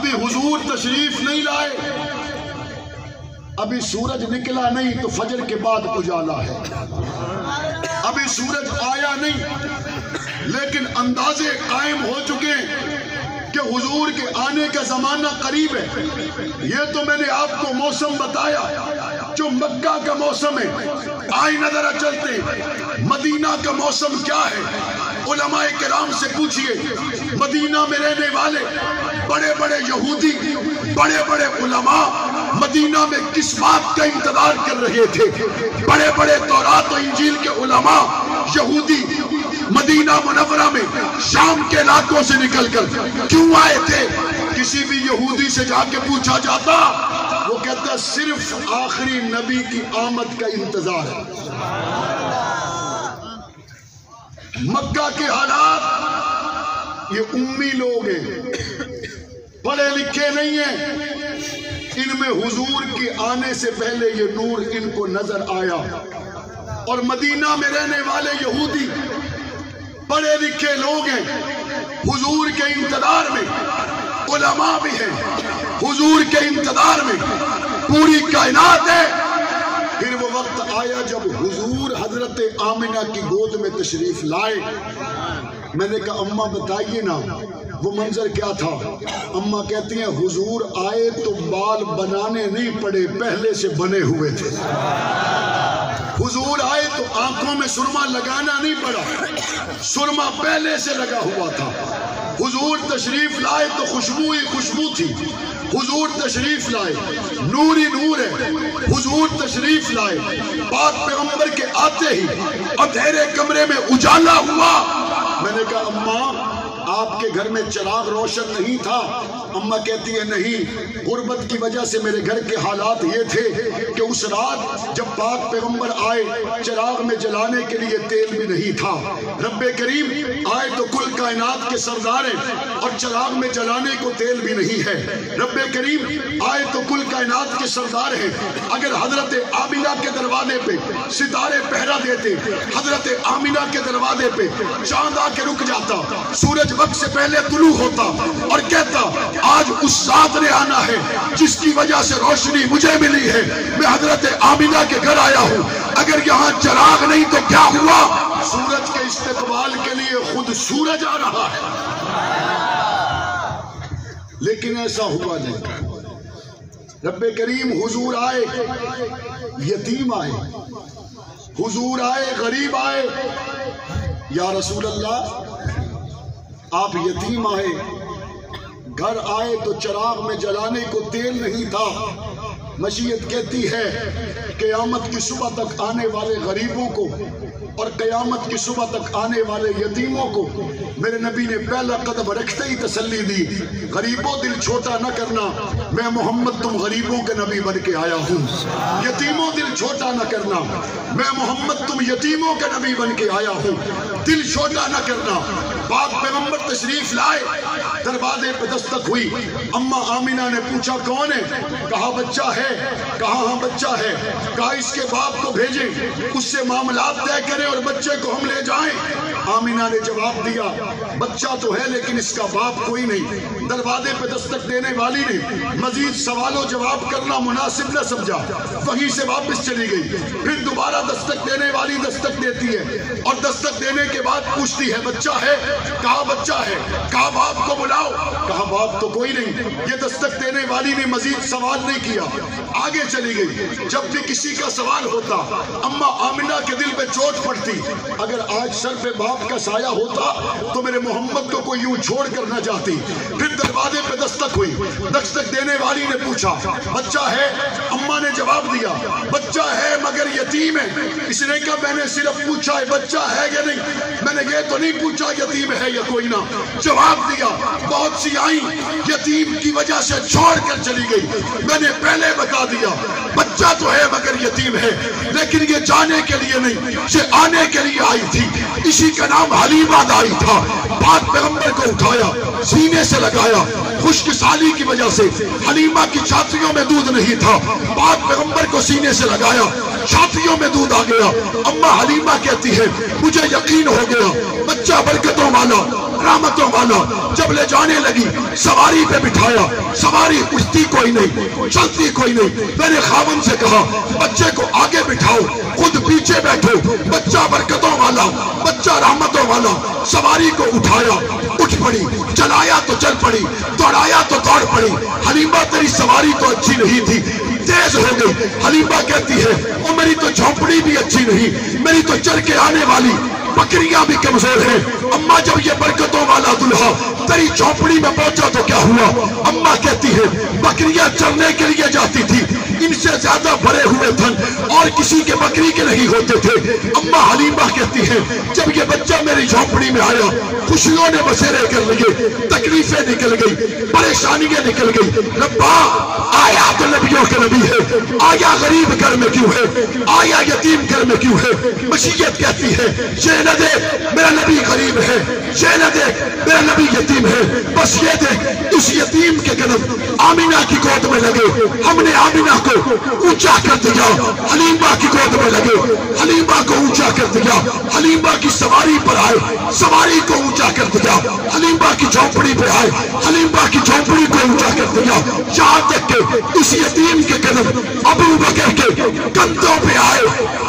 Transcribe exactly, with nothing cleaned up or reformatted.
ابھی حضور تشریف نہیں لائے، ابھی سورج نکلا نہیں تو فجر کے بعد اجالا ہے، ابھی سورج آیا نہیں لیکن اندازے قائم ہو چکے کہ حضور کے آنے کا زمانہ قریب ہے۔ یہ تو میں نے آپ کو موسم بتایا جو مکہ کا موسم ہے، آئینہ ذرا چلتے مدینہ کا موسم کیا ہے۔ علماء کرام سے پوچھئے، مدینہ میں رہنے والے بڑے بڑے یہودی، بڑے بڑے علماء مدینہ میں کس بات کا انتظار کر رہے تھے؟ بڑے بڑے تورات و انجیل کے علماء یہودی مدینہ منورہ میں شام کے علاقوں سے نکل کر کیوں آئے تھے؟ کسی بھی یہودی سے جا کے پوچھا جاتا، وہ کہتا صرف آخری نبی کی آمد کا انتظار ہے۔ مکہ کے حالات، یہ امی لوگ ہیں، پڑھے لکھے نہیں ہیں، ان میں حضور کے آنے سے پہلے یہ نور ان کو نظر آیا۔ اور مدینہ میں رہنے والے یہودی پڑھے لکھے لوگ ہیں، حضور کے انتظار میں علماء بھی ہیں، حضور کے انتظار میں پوری کائنات ہے۔ پھر وہ وقت آیا جب حضور حضرت آمنہ کی گود میں تشریف لائے۔ میں نے کہا اماں بتائیے نا وہ منظر کیا تھا؟ اماں کہتی ہیں حضور آئے تو بال بنانے نہیں پڑے، پہلے سے بنے ہوئے تھے۔ حضور آئے تو آنکھوں میں سرما لگانا نہیں پڑا، سرما پہلے سے لگا ہوا تھا۔ حضور تشریف لائے تو خوشبو ہی خوشبو تھی۔ حضور تشریف لائے نور ہی نور ہے۔ حضور تشریف لائے پاک پیغمبر کے آتے ہی اندھیرے کمرے میں اجالا ہوا۔ میں نے کہا اماں آپ کے گھر میں چراغ روشن نہیں تھا؟ اماں کہتی ہے نہیں، غربت کی وجہ سے میرے گھر کے حالات یہ تھے کہ اس رات جب پاک پیغمبر آئے چراغ میں جلانے کے لیے تیل بھی نہیں تھا۔ رب کریم آئے تو کل کائنات کے سردار ہیں اور چراغ میں جلانے کو تیل بھی نہیں ہے۔ رب کریم آئے تو کل کائنات کے سردار ہیں، اگر حضرت آمنہ کے دروازے پہ ستارے پہرا دیتے، حضرت آمنہ کے دروازے پہ چاند آ کے رک جاتا، سورج وقت سے پہلے طلوع ہوتا اور کہتا آج اس ذات نے آنا ہے جس کی وجہ سے روشنی مجھے ملی ہے، میں حضرت آمنہ کے گھر آیا ہوں، اگر یہاں چراغ نہیں تو کیا ہوا؟ سورج کے استقبال کے لیے خود سورج آ رہا ہے۔ لیکن ایسا ہوا نہیں۔ رب کریم حضور آئے یتیم آئے، حضور آئے غریب آئے۔ یا رسول اللہ آپ یتیم آئے، گھر آئے تو چراغ میں جلانے کو تیل نہیں تھا۔ مشیت کہتی ہے قیامت کی صبح تک آنے والے غریبوں کو اور قیامت کی صبح تک آنے والے یتیموں کو میرے نبی نے پہلا قدم رکھتے ہی تسلی دی، غریبوں دل چھوٹا نہ کرنا، میں محمد تم غریبوں کے نبی بن کے آیا ہوں۔ یتیموں دل چھوٹا نہ کرنا، میں محمد تم یتیموں کے نبی بن کے آیا ہوں، دل چھوٹا نہ کرنا۔ پاک پیغمبر تشریف لائے، دروازے پہ دستک ہوئی، اماں آمنہ نے پوچھا کون ہے؟ کہا بچہ ہے۔ کہا ہاں بچہ ہے۔ کہا اس کے باپ کو بھیجیں، اس سے معاملات طے کریں اور بچے کو ہم لے جائیں۔ آمنہ نے جواب دیا بچہ تو ہے لیکن اس کا باپ کوئی نہیں۔ دروازے پہ دستک دینے والی نے مزید سوال و جواب کرنا مناسب نہ سمجھا، وہیں سے واپس چلی گئی۔ پھر دوبارہ دستک دینے والی دستک دیتی ہے اور دستک دینے کے بعد پوچھتی ہے بچہ ہے؟ کہا بچہ ہے۔ کہا باپ کو بلاؤ۔ کہا باپ تو کوئی نہیں۔ یہ دستک دینے والی نے مزید سوال نہیں کیا، آگے چلی گئی۔ جب بھی کسی کا سوال ہوتا اماں آمنہ کے دل پہ چوٹ پڑتی، اگر آج سر پہ باپ کا سایہ ہوتا تو میرے محمد کو کوئی یوں چھوڑ کر نہ جاتی۔ پھر دروازے پہ دستک ہوئی، دستک دینے والی نے پوچھا بچہ ہے؟ اماں نے جواب دیا بچہ ہے مگر یتیم ہے۔ اس نے کہا میں نے صرف پوچھا ہے بچہ ہے یا نہیں، میں نے یہ تو نہیں پوچھا یتیم ہے یا کوئی نہ۔ جواب دیا بہت سی آئیں یتیم کی وجہ سے چھوڑ کر چلی گئی، میں نے پہلے بتا دیا بچہ تو ہے مگر یتیم ہے، لیکن یہ جانے کے لیے نہیں، یہ آنے کے لیے آئی تھی۔ اسی کا نام حلیمہ دائی تھا۔ پاک پیغمبر کو اٹھایا، سینے سے لگایا، خشک سالی کی وجہ سے حلیمہ کی چھاتیوں میں دودھ نہیں تھا، پاک پیغمبر کو سینے سے لگایا، چھاتیوں میں دودھ آ گیا۔ اماں حلیمہ کہتی ہے مجھے یقین ہو گیا بچہ برکتوں والا رحمتوں والا جب لے جانے لگی سواری پہ بٹھایا، سواری اٹھتی کوئی نہیں، چلتی کوئی نہیں. میں نے خاوند سے کہا بچے کو آگے بٹھاؤ، خود پیچھے بیٹھو. بچہ برکتوں والا، بچہ رحمتوں والا. سواری کو اٹھایا، اٹھ پڑی، چلایا تو چل پڑی، دوڑایا تو دوڑ پڑی. حلیمہ تیری سواری تو اچھی نہیں تھی، تیز ہو گئی. حلیمہ کہتی ہے او میری تو جھونپڑی بھی اچھی نہیں، میری تو چل کے آنے والی بکریاں بھی کمزور ہیں. اماں جب یہ برکتوں والا دلہا تیری جھونپڑی میں پہنچا تو کیا ہوا؟ اماں کہتی ہے بکریاں چرنے کے لیے جاتی تھی، ان سے زیادہ بھرے ہوئے تھن اور کسی کے بکری کے نہیں ہوتے تھے. اماں حلیمہ کہتی ہے جب یہ بچہ میری جھونپڑی میں آیا خوشیوں نے بسیرے کر لیے، تکلیفیں نکل گئی، پریشانیاں نکل گئی. ربا آیا تو نبیوں کے نبی ہے، آیا غریب گھر میں کیوں ہے، آیا یتیم گھر میں کیوں ہے؟ مشیت کہتی ہے یہ نہ دیکھ میرا نبی غریب ہے، یہ نہ دیکھ میرا نبی یتیم ہے، بس یہ دیکھ اس یتیم کے قدم آمینہ کی گود میں لگے. ہم نے آمینہ کو اونچا کر دیا، حلیمہ کی گود میں لگے، حلیمہ کو اونچا کر دیا. حلیمہ کی سواری پر آئے، سواری کو اونچا کر دیا. حلیمہ کی جھونپڑی پہ آئے، حلیمہ کی جھونپڑی کو اونچا کر دیا. یہاں تک کہ اس یتیم کے قدم ابو بکر کے کندھوں پہ آئے.